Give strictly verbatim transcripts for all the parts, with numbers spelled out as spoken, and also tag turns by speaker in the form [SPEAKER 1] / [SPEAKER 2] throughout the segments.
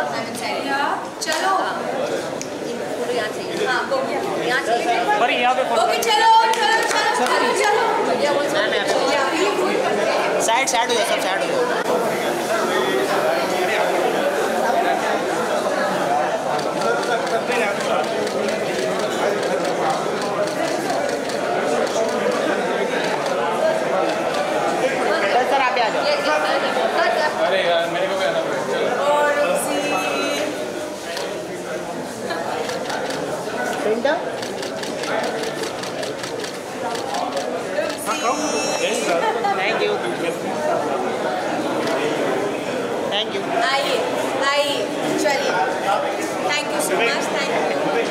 [SPEAKER 1] चलो
[SPEAKER 2] पर यहाँ पे
[SPEAKER 1] ओके चलो चलो चलो चलो
[SPEAKER 3] साइड साइड हो जाओ, सब साइड हो जाओ। सर आप आ जाओ।
[SPEAKER 2] अरे यार मेरे को भी आना पड़ेगा।
[SPEAKER 3] Printer thank you thank you.
[SPEAKER 1] आइए आइए चलिए thank you so much thank you.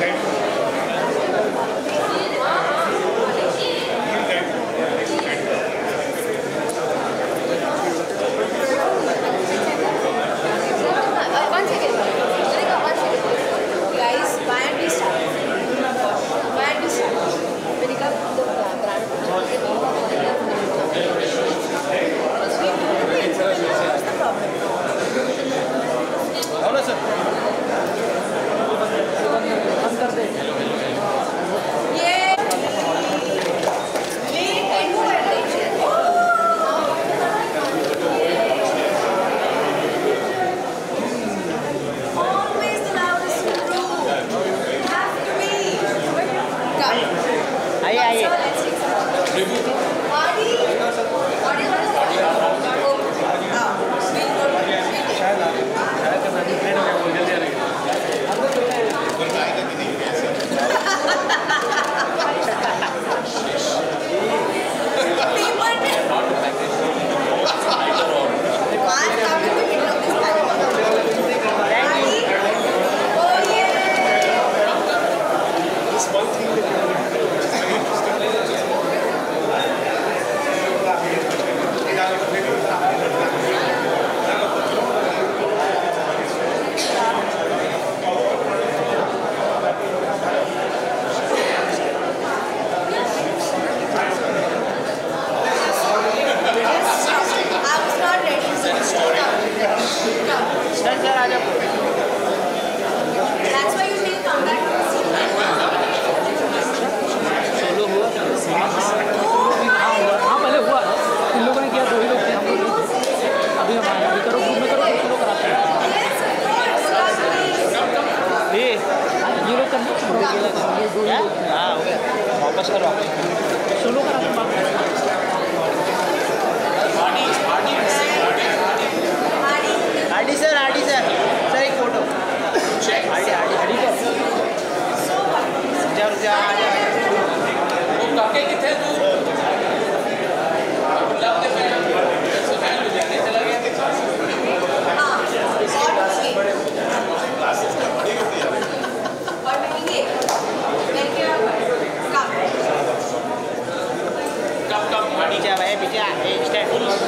[SPEAKER 3] वापस करो
[SPEAKER 2] सोलो करा
[SPEAKER 3] RD sir RD sir sir एक फोटो आरडी आरडी आरडी को जा जा आ जा
[SPEAKER 2] वो काके किथे तू लाते पहले से फैन हो जाने चला गया
[SPEAKER 1] हां बड़े क्लासेस का बड़ी होती है और महंगे महंगे
[SPEAKER 2] कब कब गाड़ी
[SPEAKER 3] पीछे भाई पीछे ए stand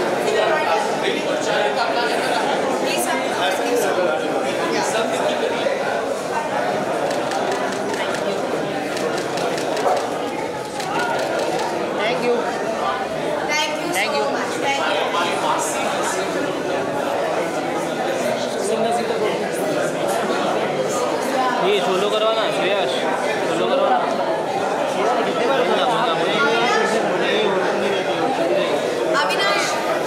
[SPEAKER 3] thank you
[SPEAKER 1] thank you
[SPEAKER 3] Thank you.
[SPEAKER 1] So much thank you.
[SPEAKER 3] ये सोलो करवाना श्रेयस सोलो करवाना कितने बार सुना सुना
[SPEAKER 1] अविनाश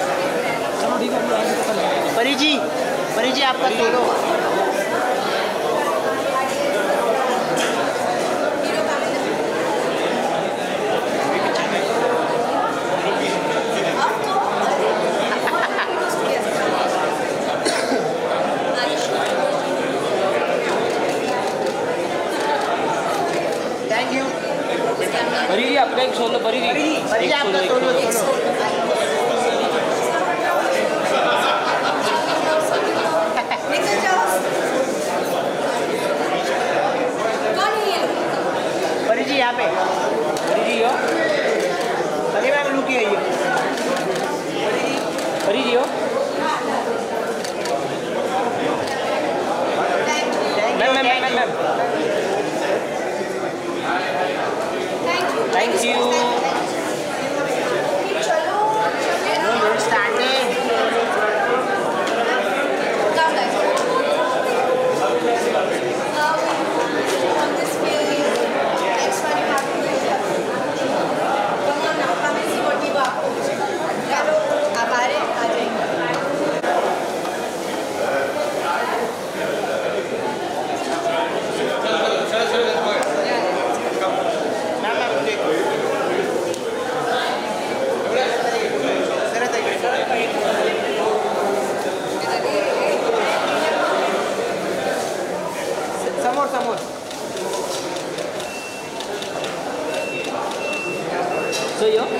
[SPEAKER 3] परी जी परी जी आपका सोलो थैंक यू
[SPEAKER 2] परी जी आपका एक सोलो परी जी
[SPEAKER 3] परी जी आपका सोलो सोलो
[SPEAKER 1] निकल जाओ। कौन है ये लोग?
[SPEAKER 3] परी जी यहाँ पे
[SPEAKER 2] परी जी हो
[SPEAKER 3] परी मैम रुकी है ये
[SPEAKER 2] परी जी हो
[SPEAKER 3] ma'am ma'am ma'am ma'am
[SPEAKER 1] thank
[SPEAKER 3] thank
[SPEAKER 1] you
[SPEAKER 3] you
[SPEAKER 1] चलो
[SPEAKER 3] नो नो स्टार्टिंग
[SPEAKER 1] कम
[SPEAKER 3] रही हो